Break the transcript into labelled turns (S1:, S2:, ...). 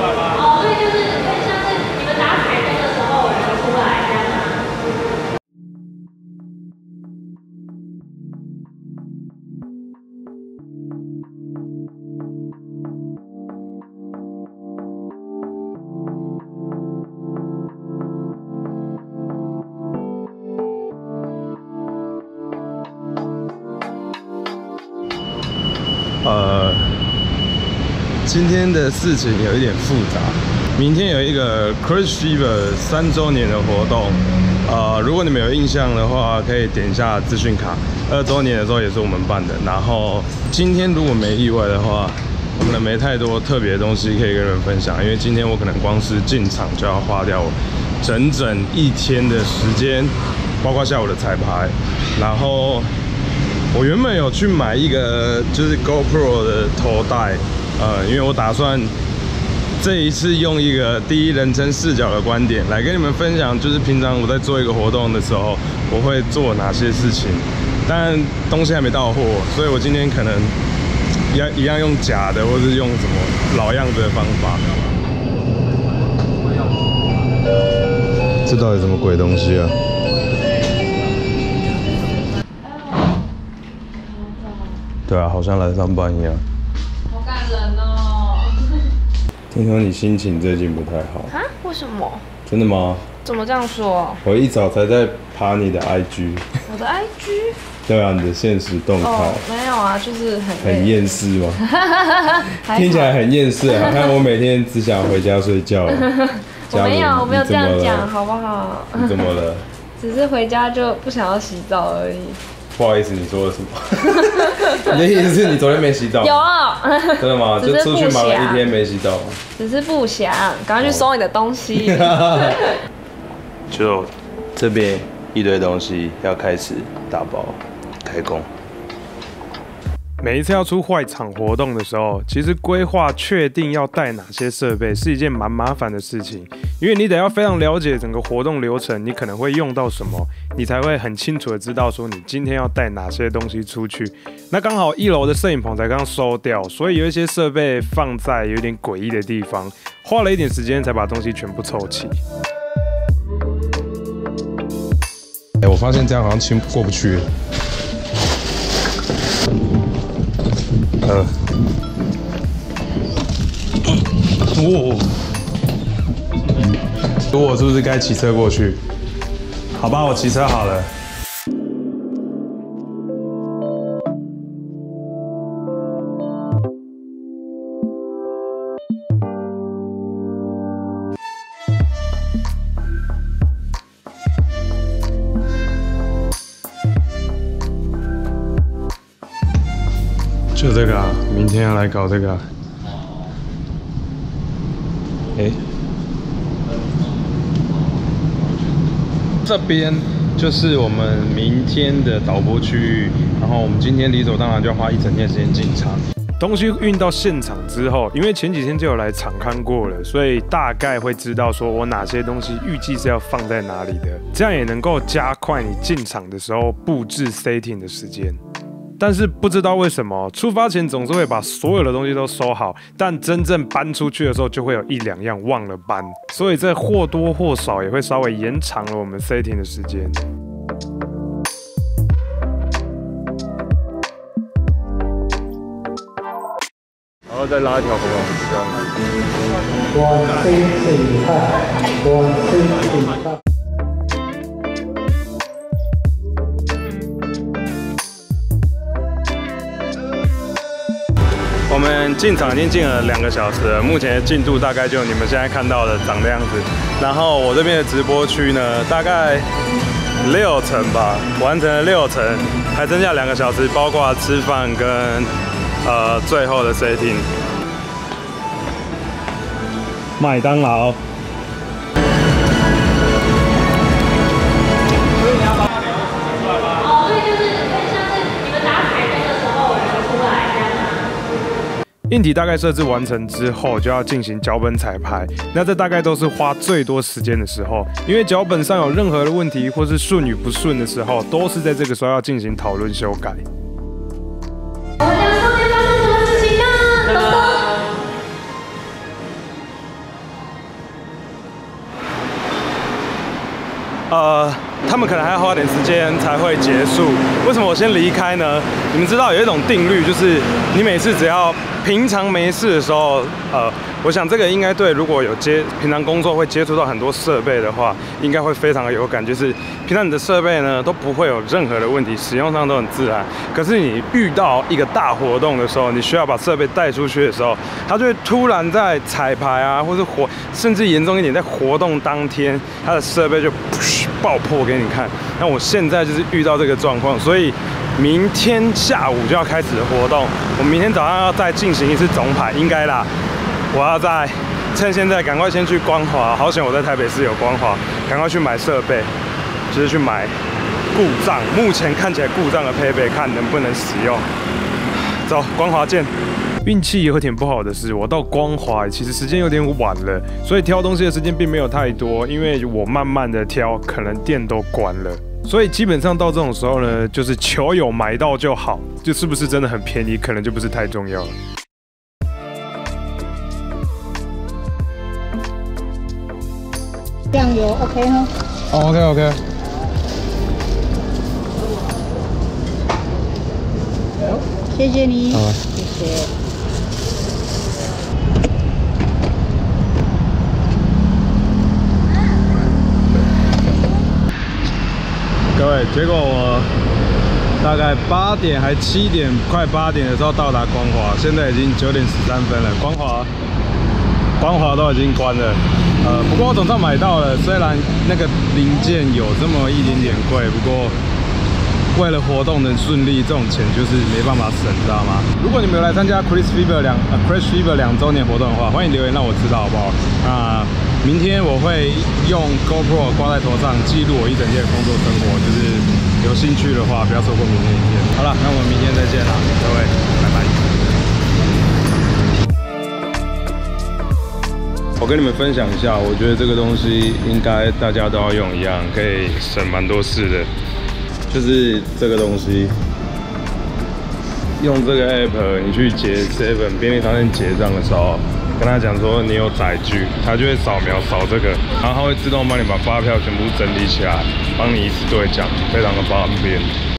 S1: 哦，对，就是很像是你们打彩灯的时候，我们出来这样吗？
S2: 今天的事情有一点复杂。明天有一个 Cruise Fever 3周年的活动，如果你们有印象的话，可以点一下资讯卡。2周年的时候也是我们办的。然后今天如果没意外的话，我们没太多特别的东西可以跟你们分享，因为今天我可能光是进场就要花掉整整1天的时间，包括下午的彩排。然后我原本有去买一个就是 GoPro 的头带。因为我打算这一次用一个第一人称视角的观点来跟你们分享，就是平常我在做一个活动的时候，我会做哪些事情。但东西还没到货，所以我今天可能一样用假的，或是用什么老样子的方法。这到底什么鬼东西啊？对啊，好像来上班一样。
S1: 人哦，
S2: 听说你心情最近不太好
S1: 啊？为什么？
S2: 真的吗？
S1: 怎么这样说？
S2: 我一早才在爬你的 IG。
S1: 我的 IG？
S2: 对啊，你的现实动态。
S1: 哦，没有啊，就是
S2: 很厌世吗？听起来很厌世，好像我每天只想回家睡觉。
S1: 我没有这样讲，好不好？
S2: 你怎么了？
S1: 只是回家就不想要洗澡而已。
S2: 不好意思，你说了什么？你的意思是你昨天没洗澡？
S1: 有。
S2: 真的吗？就出去忙了1天没洗澡。
S1: 只是不想，赶快去收你的东西。
S2: 就这边一堆东西要开始打包开工。
S3: 每一次要出外场活动的时候，其实规划确定要带哪些设备是一件蛮麻烦的事情，因为你得要非常了解整个活动流程，你可能会用到什么，你才会很清楚的知道说你今天要带哪些东西出去。那刚好1楼的摄影棚才刚收掉，所以有一些设备放在有点诡异的地方，花了一点时间才把东西全部凑齐。
S2: 我发现这样好像过不去。我是不是该骑车过去？好吧，我骑车好了。就这个啊，明天要来搞这个啊。这边就是我们明天的导播区域，然后我们今天理所当然就要花1整天的时间进场。
S3: 东西运到现场之后，因为前几天就有来场勘过了，所以大概会知道说我哪些东西预计是要放在哪里的，这样也能够加快你进场的时候布置 setting 的时间。但是不知道为什么，出发前总是会把所有的东西都收好，但真正搬出去的时候，就会有1、2样忘了搬，所以这或多或少也会稍微延长了我们 setting 的时间。
S2: 然后再拉一条河网，这样。
S4: 往 C 请看，往 C 请看。
S2: 我们进场已经进了2个小时了，目前的进度大概就你们现在看到的长这样子。然后我这边的直播区呢，大概6成吧，完成了6成，还剩下2个小时，包括吃饭跟最后的 setting。麦当劳。
S3: 硬体大概设置完成之后，就要进行脚本彩排。那这大概都是花最多时间的时候，因为脚本上有任何的问题或是顺与不顺的时候，都是在这个时候要进行讨论修改。
S1: 我们2周年发生什么事情呢？
S2: 他们可能还要花点时间才会结束。为什么我先离开呢？你们知道有一种定律，就是你每次只要平常没事的时候，我想这个应该对如果有平常工作会接触到很多设备的话，应该会非常的有感。就是平常你的设备呢都不会有任何的问题，使用上都很自然。可是你遇到一个大活动的时候，你需要把设备带出去的时候，它就会突然在彩排啊，或是甚至严重一点，在活动当天，它的设备就爆破给你看。那我现在就是遇到这个状况，所以明天下午就要开始的活动，我明天早上要再进行一次总排，应该啦。我要趁现在赶快先去光华，好险我在台北市有光华，赶快去买设备，就是去买故障，目前看起来故障的配备，看能不能使用。走，光华见。运气有点不好的是，我到光华其实时间有点晚了，所以挑东西的时间并没有太多，因为我慢慢的挑，可能店都关了。所以基本上到这种时候呢，就是球有买到就好，就是不是真的很便宜，可能就不是太重要了。
S5: 酱油 OK 哈？
S2: 哦 ，OK。
S5: 谢谢你，
S2: 好，
S5: 谢谢。
S2: 各位，结果我大概8点还7点，快8点的时候到达光华，现在已经9点13分了。光华都已经关了。不过我总算买到了，虽然那个零件有这么一点点贵，不过为了活动能顺利，这种钱就是没办法省，知道吗？如果你们有来参加 Chris Fever 2周年活动的话，欢迎留言让我知道，好不好？那明天我会用 GoPro 挂在头上记录我一整天的工作生活，就是有兴趣的话，不要错过明天影片。好了，那我们明天再见啦，各位，拜拜。我跟你们分享一下，我觉得这个东西应该大家都要用一样，可以省蛮多事的。就是这个东西，用这个 app， 你去结 7 便利商店结账的时候，跟他讲说你有载具，他就会扫这个，然后他会自动帮你把发票全部整理起来，帮你一次兑奖，非常的方便。